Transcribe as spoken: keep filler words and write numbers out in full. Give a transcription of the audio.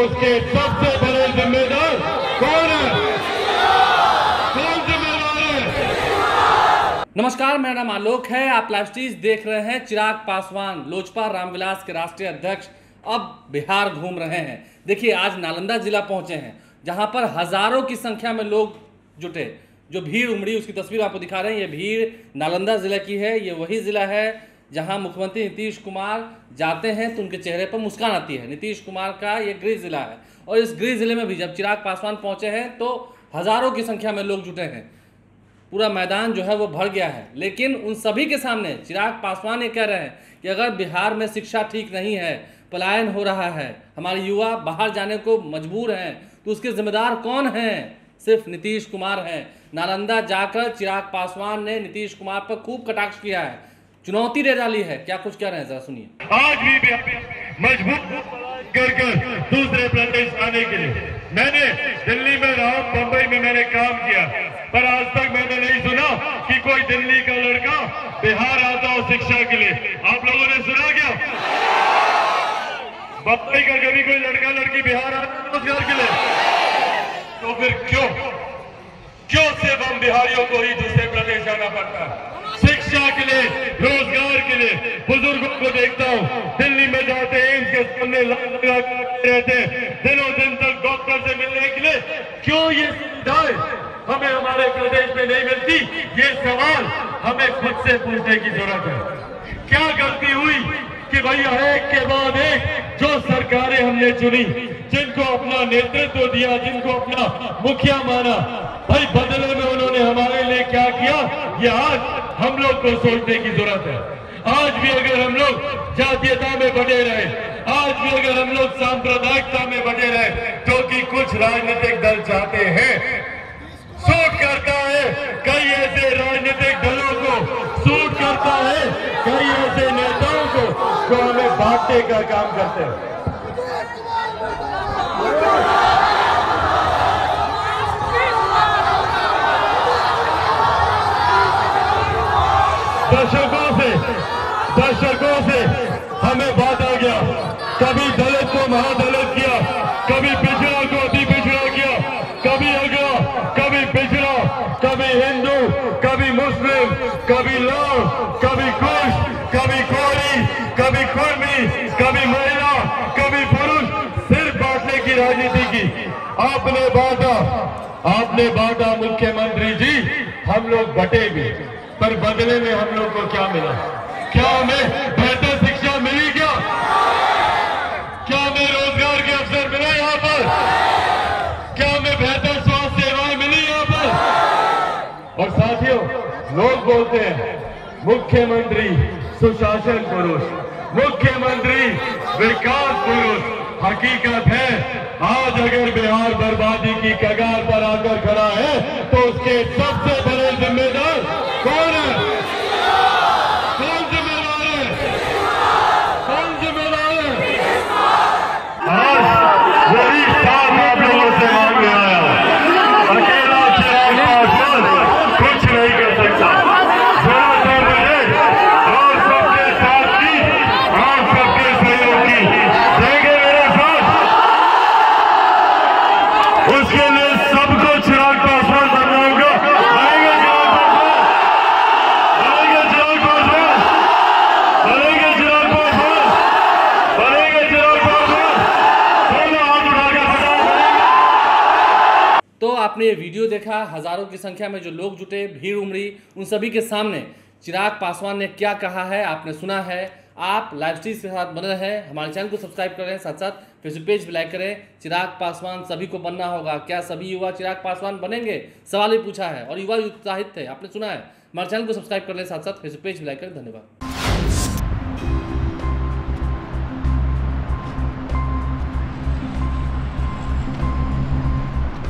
उसके सबसे बड़े जिम्मेदार कौन है? कौन जिम्मेदार है? नमस्कार, मेरा नाम आलोक है। आप लाइव स्ट्रीम देख रहे हैं। चिराग पासवान लोजपा रामविलास के राष्ट्रीय अध्यक्ष अब बिहार घूम रहे हैं। देखिए, आज नालंदा जिला पहुंचे हैं, जहां पर हजारों की संख्या में लोग जुटे। जो भीड़ उमड़ी उसकी तस्वीर आपको दिखा रहे हैं। ये भीड़ नालंदा जिले की है। ये वही जिला है जहां मुख्यमंत्री नीतीश कुमार जाते हैं तो उनके चेहरे पर मुस्कान आती है। नीतीश कुमार का ये गृह जिला है और इस गृह जिले में भी जब चिराग पासवान पहुंचे हैं तो हजारों की संख्या में लोग जुटे हैं। पूरा मैदान जो है वो भर गया है। लेकिन उन सभी के सामने चिराग पासवान ये कह रहे हैं कि अगर बिहार में शिक्षा ठीक नहीं है, पलायन हो रहा है, हमारे युवा बाहर जाने को मजबूर हैं, तो उसके जिम्मेदार कौन हैं? सिर्फ नीतीश कुमार हैं। नालंदा जाकर चिराग पासवान ने नीतीश कुमार पर खूब कटाक्ष किया है, चुनौती दे डाली है। क्या कुछ कह रहे हैं, जरा सुनिए। आज भी मजबूर कर कर दूसरे प्रदेश आने के लिए मैंने दिल्ली में रहा, मुंबई में मैंने काम किया, पर आज तक मैंने नहीं सुना कि कोई दिल्ली का लड़का बिहार आता हो शिक्षा के लिए। आप लोगों ने सुना क्या? मुंबई का कभी कोई लड़का लड़की बिहार आता रोजगार के लिए? तो फिर क्यों क्यों सिर्फ हम बिहारियों को ही दूसरे प्रदेश जाना पड़ता है? शिक्षा के लिए, रोजगार के लिए। बुजुर्गों को देखता हूँ दिल्ली में जाते हैं, एम्स के सामने लाइन लगा रहते हैं दिनों दिन तक डॉक्टर से मिलने के लिए। क्यों ये सुविधाएं हमें हमारे प्रदेश में नहीं मिलती? ये सवाल हमें खुद से पूछने की जरूरत है। क्या गलती हुई कि भैया एक के बाद एक जो सरकारें हमने चुनी, जिनको अपना नेतृत्व दिया, जिनको अपना मुखिया माना, भाई बदले में उन्होंने हमारे लिए क्या किया, ये आज हम लोग को सोचने की जरूरत है। आज भी अगर हम लोग जातीयता में बटे रहे, आज भी अगर हम लोग सांप्रदायिकता में बटे रहे, जो कि कुछ राजनीतिक दल चाहते हैं, सूट करता है कई ऐसे राजनीतिक दलों को, सूट करता है कई ऐसे नेताओं को जो हमें बांटने का काम करते हैं। दशकों से दशकों से हमें बांटा गया। कभी दलित को महादलित किया, कभी पिछड़ा को अति पिछड़ा किया, कभी अगड़ा, कभी पिछड़ा, कभी हिंदू, कभी मुस्लिम, कभी लाल, कभी कुश, कभी कोरी, कभी कुर्मी, कभी महिला, कभी पुरुष। सिर्फ बांटने की राजनीति की। आपने बांटा, आपने बांटा मुख्यमंत्री जी, हम लोग बटे भी, पर बदले में हम लोग को क्या मिला? क्या हमें बेहतर शिक्षा मिली? क्या क्या हमें रोजगार के अवसर मिले यहाँ पर? क्या हमें बेहतर स्वास्थ्य सेवाएं मिली यहाँ पर? और साथियों, लोग बोलते हैं मुख्यमंत्री सुशासन पुरुष, मुख्यमंत्री विकास पुरुष। हकीकत है, आज अगर बिहार बर्बादी की कगार पर आकर खड़ा है तो उसके सबसे बड़े जिम्मेदार कौन है? कौन जिम्मेदार है? कौन जिम्मेदार है? आज वही साथ आप लोगों से मांग रहा है। अकेला चिराग पासवान कुछ नहीं कर सकता। जरूरत है मुझे और सबके साथ की, और सबके सहयोग की। देंगे मेरे साथ? उसके लिए सबको चिराग पासवान बनना होगा। आएंगे चिराग पासवान? बनेंगे चिराग पासवान? बनेंगे चिराग पासवान? बनेंगे चिराग पासवान? दोनों हाथ उठाकर बताओ। तो आपने ये वीडियो देखा, हजारों की संख्या में जो लोग जुटे, भीड़ उमड़ी, उन सभी के सामने चिराग पासवान ने क्या कहा है आपने सुना है। आप लाइव स्ट्रीम के साथ बने रहें, हमारे चैनल को सब्सक्राइब करें, साथ साथ फेसबुक पेज भी लाइक करें। चिराग पासवान सभी को बनना होगा। क्या सभी युवा चिराग पासवान बनेंगे? सवाल ही पूछा है और युवा उत्साहित थे, आपने सुना है। हमारे चैनल को सब्सक्राइब कर लें, साथ साथ फेसबुक पेज भी लाइक करें। धन्यवाद।